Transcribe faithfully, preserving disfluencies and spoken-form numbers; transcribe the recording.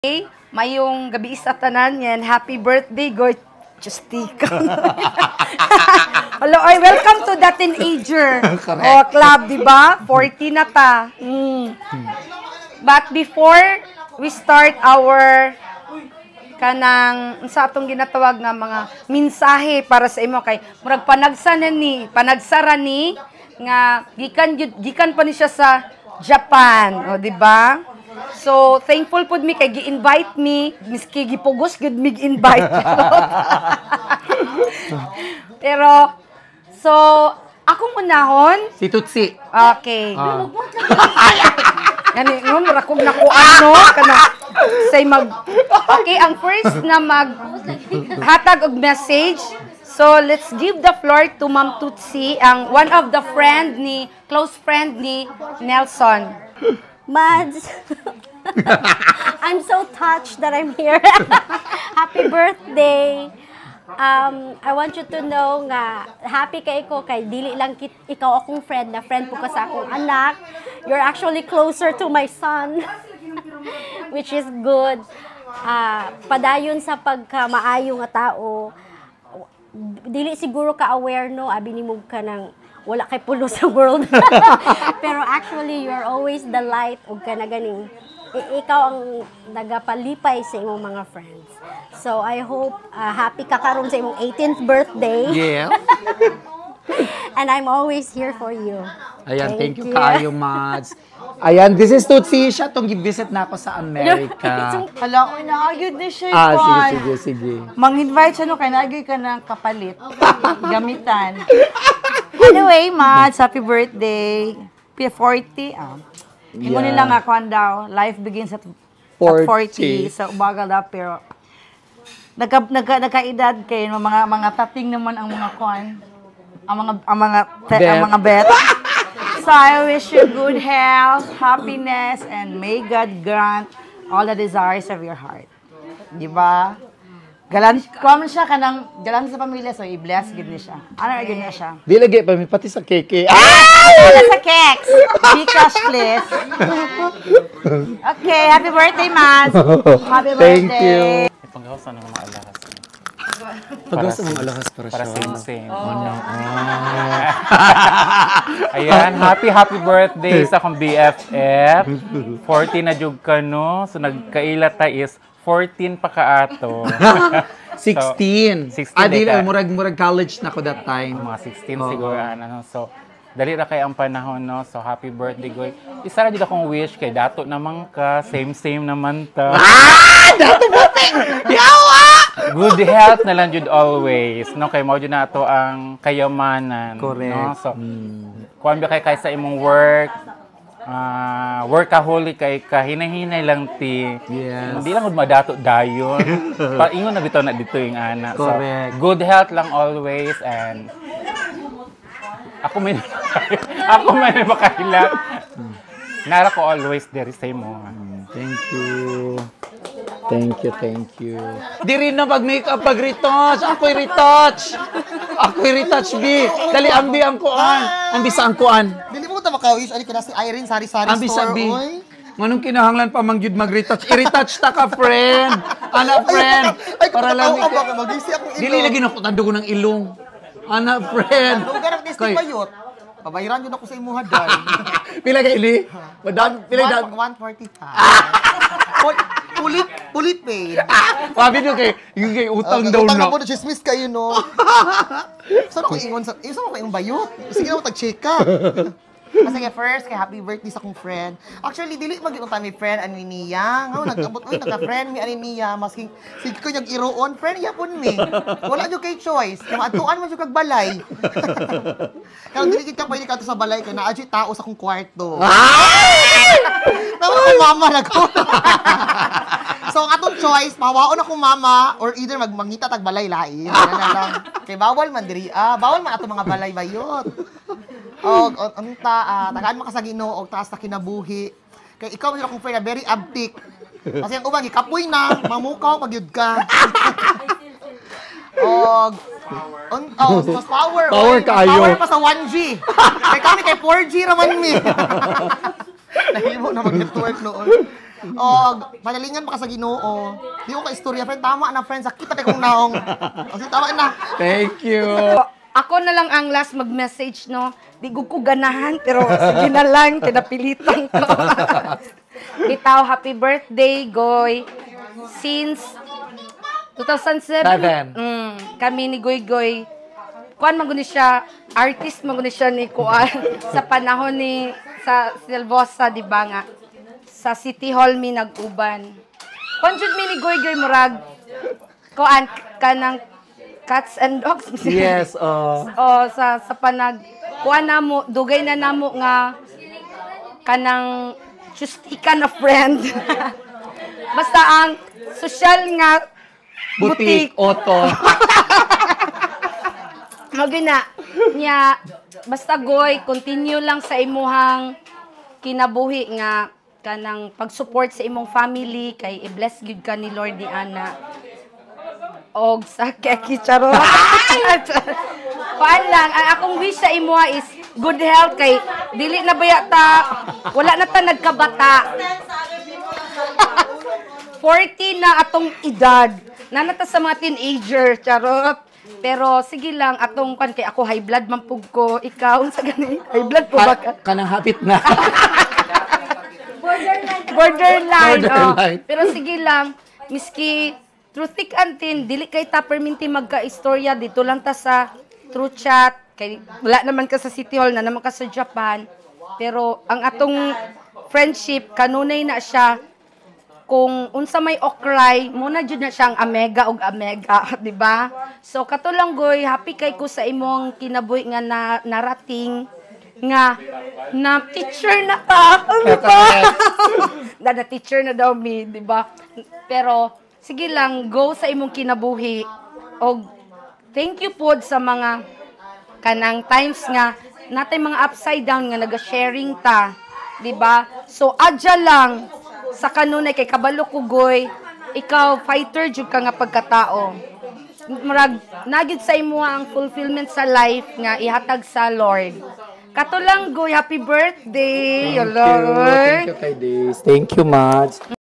Okay, mayong gabi sa tanan yan. Happy birthday, Goy Justica. Hello, oy, welcome to the teenager oh, club, di ba? forty na ta. Mm. But before we start our kanang sa atong ginatawag nga mga mensahe para sa imo kay murag panagsa na ni, panagsara ni nga gikan gikan pa ni siya sa Japan, o di ba? So, thankful pud mi kay gi-invite mi, miski gipugos gud mig invite. Pero so, akong unahon si Tutsi. Okay. Uh. Gani ngum ra kog nakuan no kana say mag okay, ang first na mag hatag og message. So, let's give the floor to Ma'am Tutsi, ang one of the friend ni close friend ni Nelson. Mads, I'm so touched that I'm here. Happy birthday. Um, I want you to know nga happy kay ko kay dili lang kit, ikaw akong friend na friend po ka sa akong anak. You're actually closer to my son, which is good. Uh, padayon sa pagkamaayo nga tao. Dili siguro ka aware no, abi ni mo ka ng wala kay pulo sa world. Pero actually, you're always the light ug ka na ganing. I ikaw ang nagapalipay sa imong mga friends. So, I hope uh, happy ka karon sa imong eighteenth birthday. Yeah. And I'm always here for you. Ayan, thank, thank you, you kayo, Mads. Ayan, this is Tutsi. Siya itong visit na ako sa America. Hala, uy, naagad na siya. Ah, sige, sige, sige. Mang-invite siya no, kaya naagad ka ng kapalit. Gamitan. Anyway, Mads, happy birthday. P forty, ah. Hindi mo Yeah. nila nga kwan daw. Life begins at forty. At forty. Sa ubaga daw, pero nagka, nagka, nagkaedad kayo, mga mga tating naman ang mga kwan. Ang mga ang mga te, ang mga bet. So I wish you good health, happiness, and may God grant all the desires of your heart. Di ba? Galan, kuha siya ka ng galan sa pamilya, so i-bless gid ni siya. Ano ra gid niya siya? Di lagi pa, pati sa keke. Ano sa cakes? Gcash, please. Okay, happy birthday, Mads. Happy birthday. Thank you. Panggawasan ng mga alahas. Pag-asa mong alahas para siya. Para same-same. Oh, no. Ayan, happy, happy birthday sa akong B F F. forty na jug ka, no? So, nagkailata is fourteen pa ka ato. sixteen. So, sixteen Ah, di ka. murag murag college na ko that time. Mga sixteen Oo. siguro. Ano, so, dali ra kay ang panahon, no? So, happy birthday, Goy. Isa ra dito akong wish kay dato naman ka. Same-same naman ta. Ah! Dato bote! Yawa! Good health na lang jud always, no? Kay mao jud na ato ang kayamanan. Correct. No? So, Mm. kuan ba kay kay sa imong work, ah, workaholic kay kahinay-hinay lang ti. Yes. Hindi lang gud madato dayon. Paingon na bitaw na dito yung ana. Correct. So, good health lang always, and ako may ako may makahilak. Nara ko always there sa imo. Thank you. Thank you, thank you. Di rin na pag-makeup, pag-retouch. Ako'y retouch. Ako'y retouch, B. Dali, ambi ang kuan. Ambi sa ang kuan. Dili mo ta makawish ani kana si Irene sari-sari Ambi sa store B. oy. Manong kinahanglan pa mangyud mag-retouch. I-retouch ta ka, friend. Ana, friend. Ay, Para lang. ako ba magisi ako ilo. Dili lagi na ko tandugo ng ilong. Ana, friend. Lugar ang distinct Koy. bayot. Pabayaran yun ako sa imuha dal. Pila ka ili? Madam, pila ka? one forty-five. Pulit, pulit paid. Wabi nyo kay, yung kay utang daw Utang na. na po na chismis kayo no. Saan ako ingon sa, eh, saan ako yung bayot? Sige na mo tag-check ka. Kasi nga first, kay happy birthday sa akong friend. Actually, dili mag-iunta mi friend, ani niya. Nga, nag-abot, uy, nagka-friend mi, ani niya. Masking, sige ko yung iroon, friend, yapon mi. Wala nyo kay choice. Kaya maatuan mo yung kagbalay. Kaya dili kita pwede ka to sa balay, kaya naadyo tao sa akong kwarto. Naman akong mama na ko. So, ang atong choice, mawaon akong mama, or either magmangita tagbalay lain. Ano na lang. Kay bawal man diri, ah, bawal man ato mga balay bayot. Og ang ta uh, tagaan maka sa Ginoo og taas ta kinabuhi. Kay ikaw man akong friend na very abtik. Kasi ang ubang gikapoy na, mamukaw pagyud ka. Og on oh, mas power. Power oy, mas kayo. Power pa sa one G. Kay kami kay four G raman mi. Nahimo na mag-network noon. O, panalingan pa ka sa Ginoo. Di ko ka istorya, friend. Tama na, friend. Sakit na kong naong. O, sige, tama na. Thank you. Ako na lang ang last mag-message, no? Di ko ko ganahan, pero sige na lang, kinapilitan ko. Bitaw, happy birthday, Goy. Since two thousand seven, Seven. mm, kami ni Goy Goy, kuan maguni siya, artist maguni siya ni kuan sa panahon ni sa Silvosa, di ba nga? Sa City Hall mi nag-uban. Kuan jud mi ni Goy Goy murag kuan kanang cats and dogs. Yes, oh. Oh, sa sa panag kuan namo, dugay na namo nga kanang chustika na friend. Basta ang social nga Butik, auto. Magina nya basta Goy, continue lang sa imuhang kinabuhi nga kanang pag-support sa imong family kay i-bless gyud ka ni Lord ni ana. Og sa keki charot. Paan lang, ang akong wish sa imo is good health kay dili na baya ta wala na ta nagkabata. forty na atong edad. Nanata sa mga teenager, charot. Pero sige lang, atong kan kay ako high blood man pug ko. Ikaw sa gani high blood po ba ka? Kanang hapit na. Borderline. Borderline. Borderline. Oh. Pero sige lang, miski through thick and thin, dili kay ta perminti magka-istorya dito lang ta sa through chat. Kay wala naman ka sa City Hall, na naman ka sa Japan. Pero ang atong friendship kanunay na siya. Kung unsa may okray, muna jud na siyang amega og amega, di ba? So kato lang Goy, happy kay ko sa imong kinabuhi nga na, narating nga na teacher na ka, di ba? na, na teacher na daw mi, di ba? Pero sige lang, go sa imong kinabuhi. Og thank you pod sa mga kanang times nga natay mga upside down nga naga-sharing ta, di ba? So adya lang sa kanunay kay kabalo ko Goy, ikaw fighter jud ka nga pagkatao. Murag nagid sa imo ang fulfillment sa life nga ihatag sa Lord. Kato lang Goy, happy birthday. Thank you. Thank you kay Days. Thank you much.